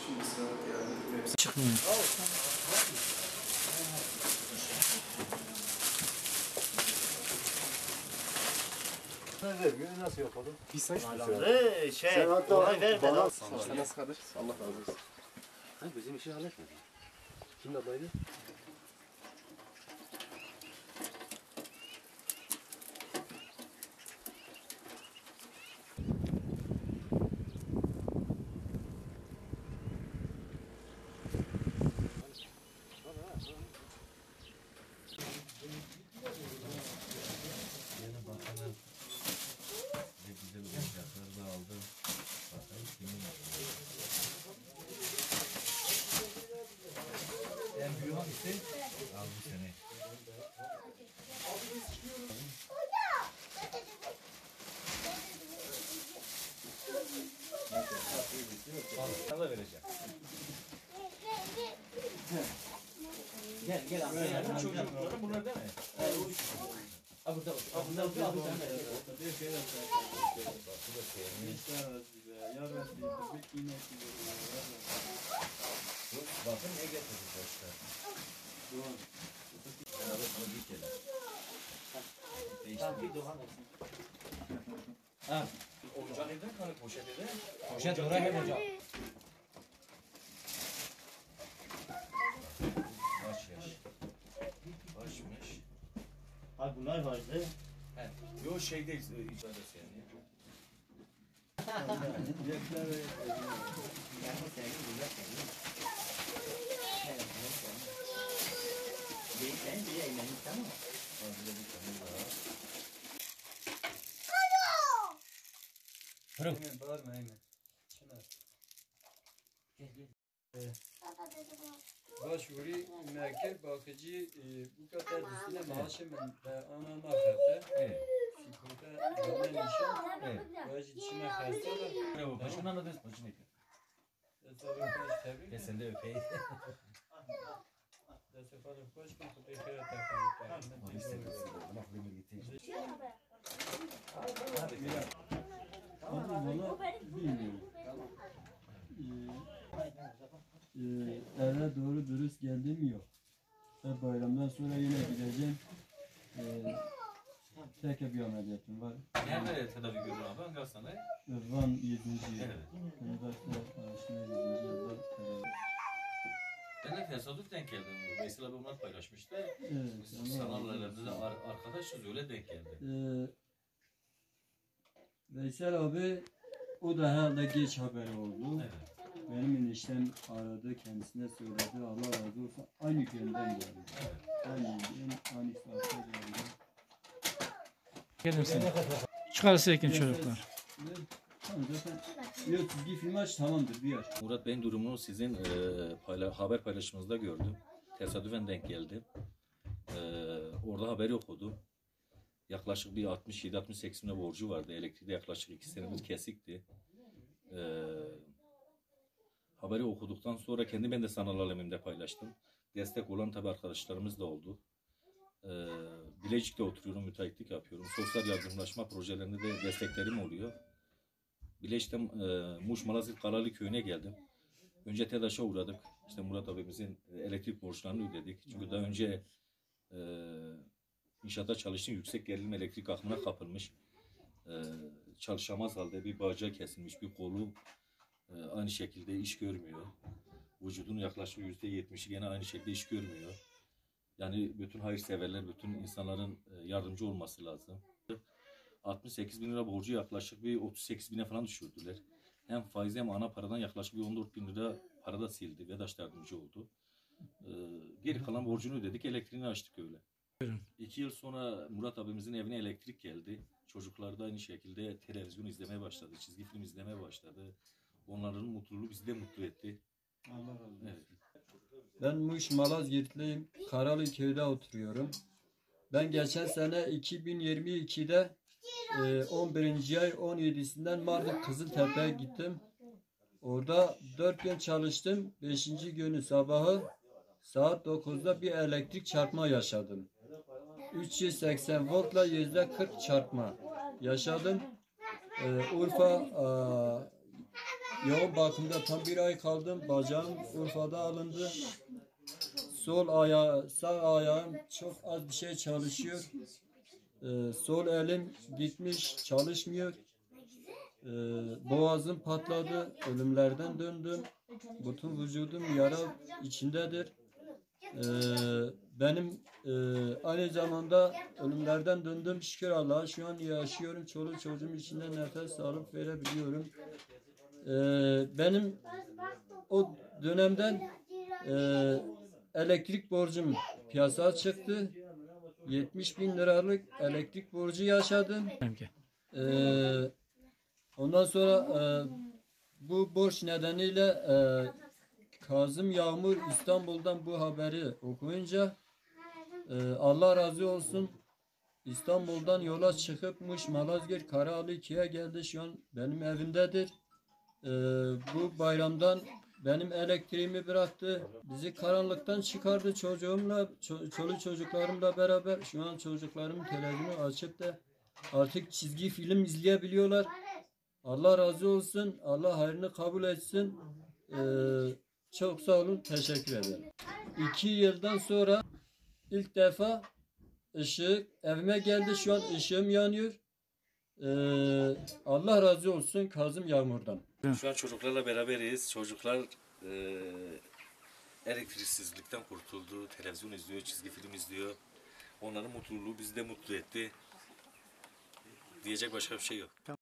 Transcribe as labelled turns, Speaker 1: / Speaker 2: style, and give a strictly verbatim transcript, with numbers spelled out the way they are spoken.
Speaker 1: Şimdi sıra geldi. Hepsi
Speaker 2: Çıkmıyor.
Speaker 3: Vermiyor, nasıl yapalım?
Speaker 1: bir sayı.
Speaker 4: Ee, şey,
Speaker 3: Sen hatta
Speaker 4: olay ver
Speaker 3: bana-
Speaker 4: bana.
Speaker 1: İşte nasıl kardeş? Allah razı olsun.
Speaker 3: Ha, bizim işi halletmedi. Kim adaydı?
Speaker 5: En büyük hangisi? Al bu sene. Sana da vereceğim.
Speaker 4: Gel gel abi.
Speaker 5: Böyle bu çocukların bunlar değil mi?
Speaker 4: Abi burada bak. Abi burada bir abi sen de.
Speaker 5: Bakın ne getirdik başta. Beraber sana bir kere.
Speaker 4: Tamam bir Doğan olsun.
Speaker 5: Ha. Oyuncak edin kanı poşet edin.
Speaker 4: Poşet oraya hocam.
Speaker 5: Kaç yaş? Kaçmış?
Speaker 4: Abi bunlar vardı.
Speaker 5: He. Yo şey değil. İçeride yani.
Speaker 4: Sen bir eğlenin tamam mı?
Speaker 5: Burada bir tane daha.
Speaker 6: Hemen bağırma hemen. Çınar. Başvuru merkez bakıcı e, bu kadar üstüne maaşımın ve ana nafaka.
Speaker 5: Evet.
Speaker 6: Sigorta zaman işe.
Speaker 5: Evet.
Speaker 6: Bazı dişime hastalar.
Speaker 5: Ne bu? Başını anladınız. Başını yıkın.
Speaker 6: Desafı baş tabi.
Speaker 5: Gel sen de öpeyim.
Speaker 6: Desafı baş kan kutu kere takalım.
Speaker 5: Onu istemiyorsun. Ama bunu getir.
Speaker 6: Ama bunu bilmiyorum. Ee, e, eve doğru dürüst geldim yok. Ve bayramdan sonra yine gideceğim. Ee, tek bir ameliyatım var.
Speaker 5: Nerede tedavi görüyorsun abi? Hangi hastane?
Speaker 6: Van yedinci yıl.
Speaker 5: Evet.
Speaker 6: Üniversite araştırma yedinci yılda tedavi.
Speaker 5: Ben de tesadüf denk geldim. Veysel abi onlar paylaşmıştı.
Speaker 6: Evet.
Speaker 5: Biz sanallarında da ar arkadaşız öyle denk geldi.
Speaker 6: Ee, Veysel abi o da herhalde geç haberi oldu.
Speaker 5: Evet.
Speaker 6: Benim eniştem aradı, kendisine söyledi. Allah razı olsun. Aynı günden geldi. Aynı gün, aynı saatte geldi.
Speaker 2: Gelir misin? Çıkarsa ekin çocuklar.
Speaker 6: Ve tamam zaten yok, çizgi film aç tamamdır bir yer.
Speaker 5: Murat Bey'in durumunu sizin e, payla haber paylaşımınızda gördüm. Tesadüfen denk geldi. E, orada haberi okudu. Yaklaşık bir altmış yedi altmış sekiz bin borcu vardı. Elektrikte yaklaşık iki senedir kesikti. E, haberi okuduktan sonra kendi ben de sanal alemimde paylaştım. Destek olan tabii arkadaşlarımız da oldu. E, Bilecik'te oturuyorum, müteahhitlik yapıyorum. Sosyal yardımlaşma projelerinde de desteklerim oluyor. Bileşik'te e, Muş Malazgirt Karalı köyüne geldim. Önce TEDAŞ'a uğradık. İşte Murat abimizin elektrik borçlarını ödedik. Çünkü daha önce e, inşaatta çalıştığım yüksek gerilim elektrik akımına kapılmış. E, çalışamaz halde bir bacağı kesilmiş, bir kolu e, aynı şekilde iş görmüyor. Vücudunun yaklaşık yüzde yetmişi gene aynı şekilde iş görmüyor. Yani bütün hayırseverler, bütün insanların e, yardımcı olması lazım. altmış sekiz bin lira borcu yaklaşık bir otuz sekiz bine falan düşürdüler. Hem faiz hem ana paradan yaklaşık bir on dört bin lira para da sildi. Vedaş yardımcı oldu. Ee, geri kalan borcunu ödedik. Elektriğini açtık öyle.
Speaker 2: Buyurun.
Speaker 5: İki yıl sonra Murat abimizin evine elektrik geldi. Çocuklar da aynı şekilde televizyon izlemeye başladı. Çizgi film izlemeye başladı. Onların mutluluğu bizi de mutlu etti.
Speaker 6: Allah razı olsun.
Speaker 5: Evet.
Speaker 6: Ben Muş Malazgirtliyim. Karalı köyde oturuyorum. Ben geçen sene iki bin yirmi ikide e, on birinci ay on yedisinden Mardin Kızıltepe'ye gittim. Orada dört gün çalıştım. beşinci günü sabahı saat dokuzda bir elektrik çarpma yaşadım. üç yüz seksen voltla yüzde kırk çarpma yaşadım. Ee, Urfa e, yoğun bakımda tam bir ay kaldım. Bacağım Urfa'da alındı. Sol ayağı, sağ ayağım çok az bir şey çalışıyor. Ee, sol elim gitmiş, çalışmıyor. Ee, boğazım patladı, ölümlerden döndüm. Bütün vücudum yara içindedir. Ee, benim e, aynı zamanda ölümlerden döndüm. Şükür Allah'a şu an yaşıyorum. Çoluk çocuğum içinde nefes alıp verebiliyorum. Ee, benim o dönemden e, elektrik borcum piyasaya çıktı. yetmiş bin liralık elektrik borcu yaşadım.
Speaker 2: Benimki.
Speaker 6: Ee, ondan sonra e, bu borç nedeniyle e, Kazım Yağmur İstanbul'dan bu haberi okuyunca e, Allah razı olsun, İstanbul'dan yola çıkıp Muş, Malazgirt, Karaağlı ikiye geldi. Şu an benim evimdedir. E, bu bayramdan benim elektriğimi bıraktı. Bizi karanlıktan çıkardı çocuğumla, ço- çoluk çocuklarımla beraber. Şu an çocuklarım televizyonu açıp da artık çizgi film izleyebiliyorlar. Allah razı olsun. Allah hayrını kabul etsin. Ee, çok sağ olun. Teşekkür ederim. İki yıldan sonra ilk defa ışık evime geldi. Şu an ışığım yanıyor. Ee, Allah razı olsun Kazım Yağmur'dan.
Speaker 5: Şu an çocuklarla beraberiz. Çocuklar e, elektriksizlikten kurtuldu. Televizyon izliyor, çizgi film izliyor. Onların mutluluğu bizi de mutlu etti. Diyecek başka bir şey yok.